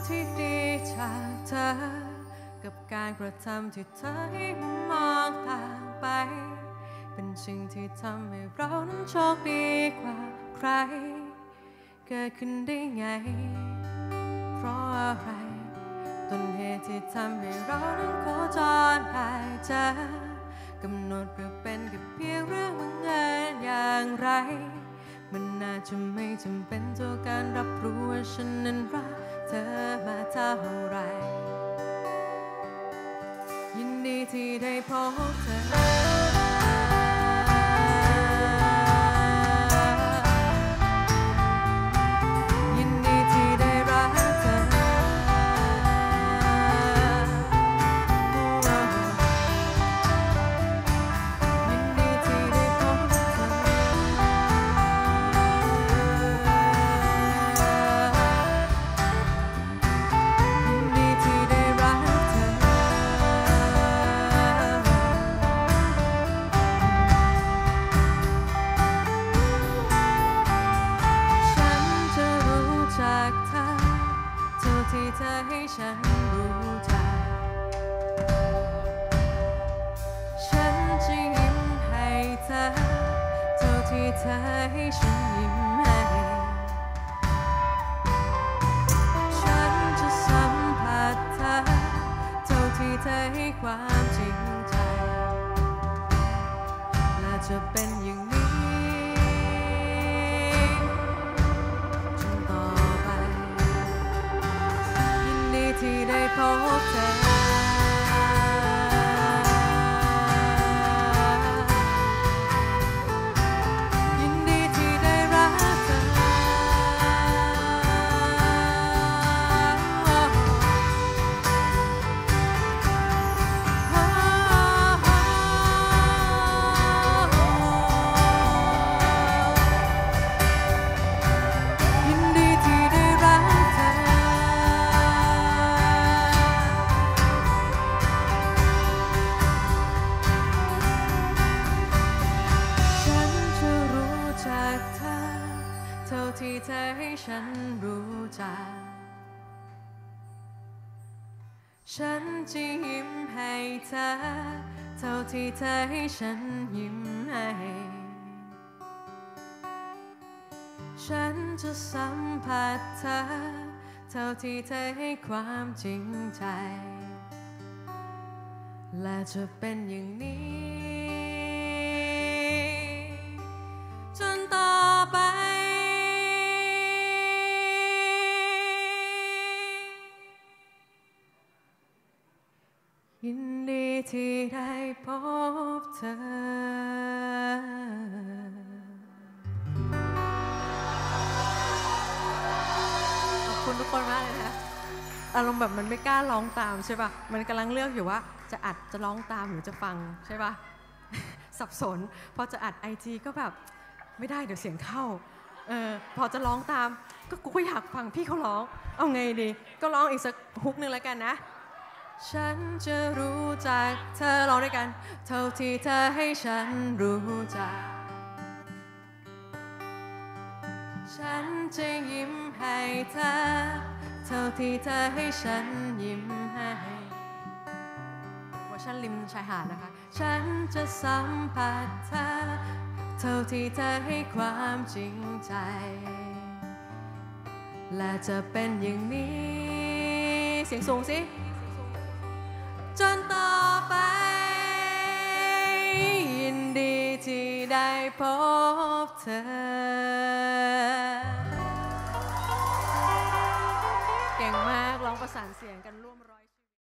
ที่ดีจากเธอกับการกระทำที่เธอให้มองต่างไปเป็นสิ่งที่ทำให้เรานั้นโชคดีกว่าใครเกิดขึ้นได้ไงเพราะอะไรต้นเหตุที่ทำให้เรานั้นโคจรได้เจอกำหนดหรือเป็นแค่เพียงเรื่องบังเอิญอย่างไรมันน่าจะไม่จำเป็นต่อการรับรู้ว่าฉันนั้นรักเธอมาเท่าไรยินดีที่ได้พบเธอที่เธอให้ฉันรู้จักฉันจะยิ้มให้เธอเท่าที่เธอให้ฉันยิ้มให้ฉันจะสัมผัสเธอเท่าที่เธอให้ความจริงใจและจะเป็นอย่างนี้ที่ได้พบเธอยินดีที่ได้รักเธอยินดีที่ได้รักเธอเท่าที่เธอให้ฉันรู้จักฉันจะยิ้มให้เธอเท่าที่เธอให้ฉันยิ้มให้ฉันจะสัมผัสเธอเท่าที่เธอให้ความจริงใจและจะเป็นอย่างนี้จนต่อไปยินดีที่ได้พบเธอขอบคุณทุกคนมากเลยนะอารมณ์แบบมันไม่กล้าร้องตามใช่ป่ะมันกำลังเลือกอยู่ว่าจะอัดจะร้องตามหรือจะฟังใช่ป่ะสับสนพอจะอัดIGก็แบบไม่ได้เดี๋ยวเสียงเข้าพอจะร้องตามกูก็อยากฟังพี่เขาร้องเอาไงดีก็ร้องอีกสักฮุกนึงแล้วกันนะฉันจะรู้จักเธอร้องด้วยกันเท่าที่เธอให้ฉันรู้จักฉันจะยิ้มให้เธอเท่าที่เธอให้ฉันยิ้มให้ว่าฉันริมชายหาดนะคะฉันจะสัมผัสเธอเท่าที่เธอให้ความจริงใจและจะเป็นอย่างนี้เสียงสูงสิจนต่อไปยินดีที่ได้พบเธอเก่งมากร้องประสานเสียงกันร่วม